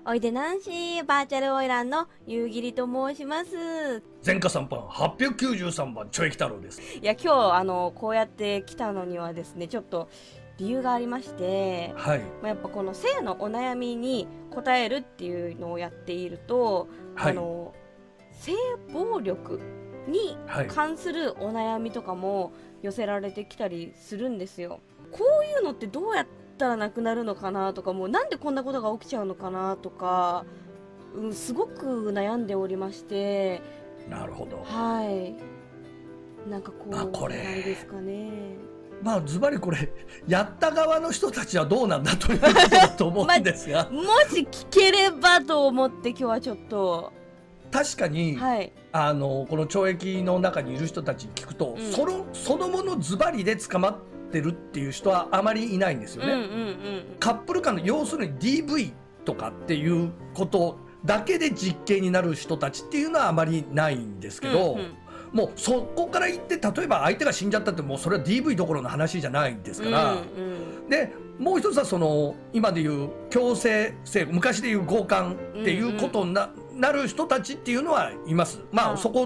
おいでナンシーバーチャル花魁の夕霧と申します。 前科3番893番ちょいき太郎です。 いや今日こうやって来たのにはですね、ちょっと理由がありまして、 はい。 やっぱこの性のお悩みに答えるっていうのをやっていると、 はい、 性暴力に関するお悩みとかも寄せられてきたりするんですよ。こういうのってどうやったらなくなるのかなとか、もうなんでこんなことが起きちゃうのかなとか、すごく悩んでおりまして。 なるほど。 はい。なんかこう、 これないですかね。 ズバリこれやった側の人たちはどうなんだということだと思うんですが、 もし聞ければと思って今日はちょっと。 確かに、 はい、 この懲役の中にいる人たちに聞くと、そのものズバリで捕まってるっていう人はあまりいないんですよね。カップル間の要するに DV とかっていうことだけで実刑になる人たちっていうのはあまりないんですけど、もうそこから言って例えば相手が死んじゃったってもうそれは DV どころの話じゃないんですから、でもう一つは今でいう強制性、昔でいう強姦っていうことになる人たちっていうのはいます。そこと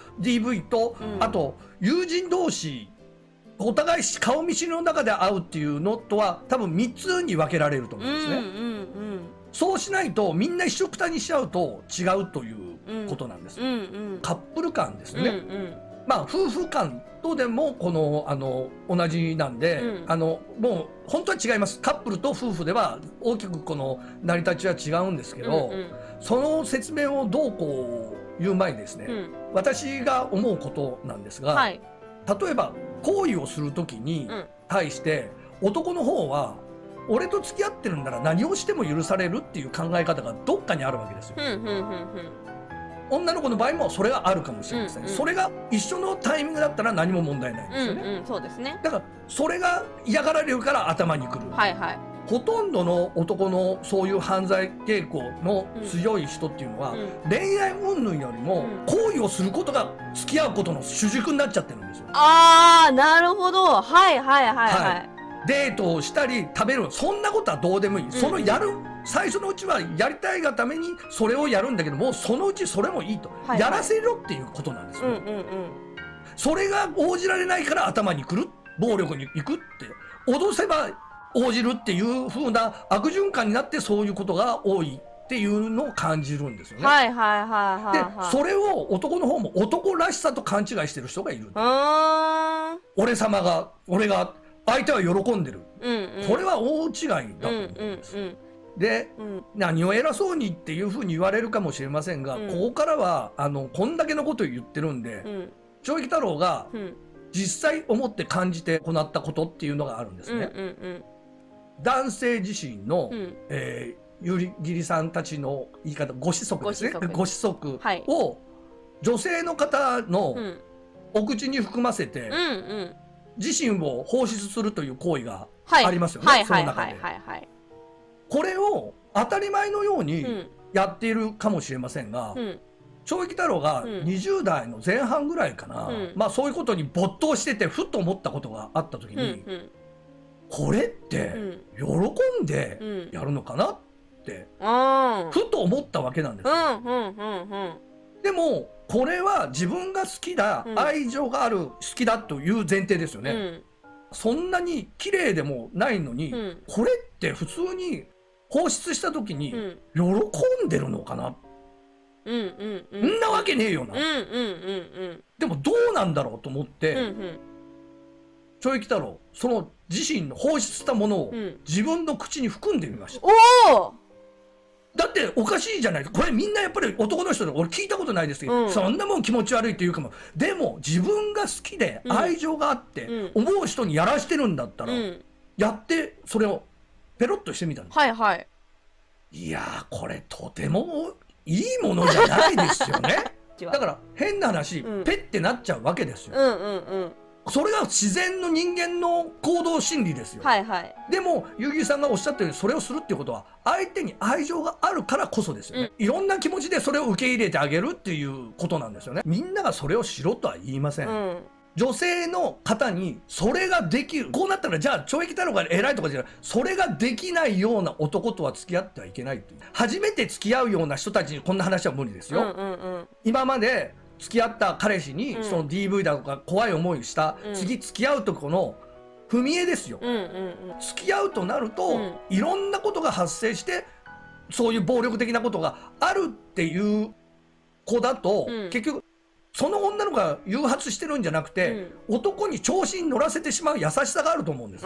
DV と、あと友人同士お互い顔見知りの中で会うっていうのとは多分3つに分けられると思うんですね。そうしないとみんな一緒くたにしちゃうと違うということなんです。カップル間ですね。夫婦間とでも同じなんで、もう本当は違います。カップルと夫婦では大きく成り立ちは違うんですけど、その説明をどうこう言う前にですね、私が思うことなんですが、例えば行為をする時に対して男の方は俺と付き合ってるんなら何をしても許されるっていう考え方がどっかにあるわけですよ。女の子の場合もそれがあるかもしれません。それが一緒のタイミングだったら何も問題ないんですよね。 そうですね。 だからそれが嫌がられるから頭にくる。ほとんどの男のそういう犯罪傾向の強い人っていうのは、恋愛云々よりも行為をすることが付き合うことの主軸になっちゃってるんですよ。 なるほど。 デートをしたり食べる、そんなことはどうでもいい。最初のうちはやりたいがためにそれをやるんだけども、そのうちそれもいいと、やらせろっていうことなんですよ。それが応じられないから頭にくる、暴力に行くって、脅せば応じるっていう風な悪循環になって、そういうことが多いっていうのを感じるんですよね。でそれを男の方も男らしさと勘違いしてる人がいる。俺が相手は喜んでる、これは大違いだと思うんです。で、何を偉そうにっていうふうに言われるかもしれませんが、ここからはこんだけのことを言ってるんで、懲役太郎が実際思って感じて行ったことっていうのがあるんですね。男性自身の、夕霧さんたちの言い方、ご子息ですね。ご子息を女性の方のお口に含ませて、自身を放出するという行為がありますよね。その中でこれを当たり前のようにやっているかもしれませんが、懲役太郎が20代の前半ぐらいかな、そういうことに没頭しててふっと思ったことがあった時に、これって喜んでやるのかなってふと思ったわけなんですよ。でもこれは自分が好きだ、愛情がある、好きだという前提ですよね。そんなに綺麗でもないのに、これって普通に放出した時に喜んでるのかな、そんなわけねえよな。でもどうなんだろうと思って、懲役太郎その自身の放出したものを自分の口に含んでみました。だっておかしいじゃないですか。これみんなやっぱり男の人で俺聞いたことないですけど、そんなもん気持ち悪いっていうかも。でも自分が好きで愛情があって思う人にやらしてるんだったら、やってそれをペロッとしてみたんです。いやーこれとてもいいものじゃないですよね。だから変な話、ペッてなっちゃうわけですよ。それが自然の人間の行動心理ですよ。でも夕霧さんがおっしゃったように、それをするっていうことは相手に愛情があるからこそですよね。いろんな気持ちでそれを受け入れてあげるっていうことなんですよね。みんながそれをしろとは言いません。 女性の方にそれができる、こうなったらじゃあ懲役太郎が偉いとかじゃない、それができないような男とは付き合ってはいけないっていう。初めて付き合うような人たちにこんな話は無理ですよ。今まで付き合った彼氏にその DV だとか怖い思いした、次付き合うとこの踏み絵ですよ。付き合うとなると、いろんなことが発生してそういう暴力的なことがあるっていう子だと、結局その女の子が誘発してるんじゃなくて、男に調子に乗らせてしまう優しさがあると思うんですよ。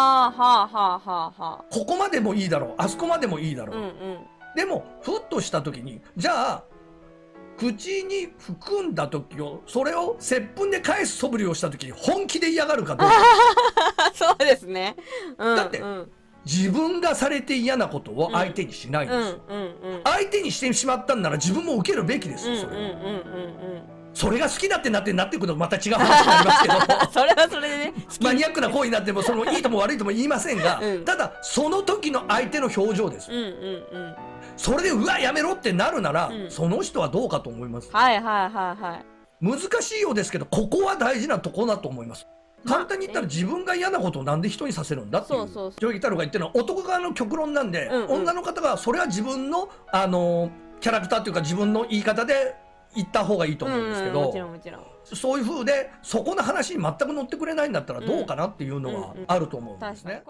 ここまでもいいだろう、あそこまでもいいだろう。でもふっとした時に、じゃあ口に含んだ時をそれを接吻で返す素振りをした時に本気で嫌がるかどうか。 そうですね。 だって自分がされて嫌なことを相手にしないんですよ。相手にしてしまったんなら自分も受けるべきですよ。それが好きだってなっていくのまた違う話になりますけどそれはそれでね、 マニアックな行為になってもそのいいとも悪いとも言いませんが、ただその時の相手の表情です。それでうわやめろってなるなら、その人はどうかと思います。難しいようですけど、ここは大事なところだと思います。簡単に言ったら自分が嫌なことをなんで人にさせるんだっていう、ジョイギタロが言ってるのは男側の極論なんで、女の方がそれは自分のキャラクターというか自分の言い方で言った方がいいと思うんですけど、そういう風でそこの話に全く乗ってくれないんだったらどうかなっていうのはあると思うんですね。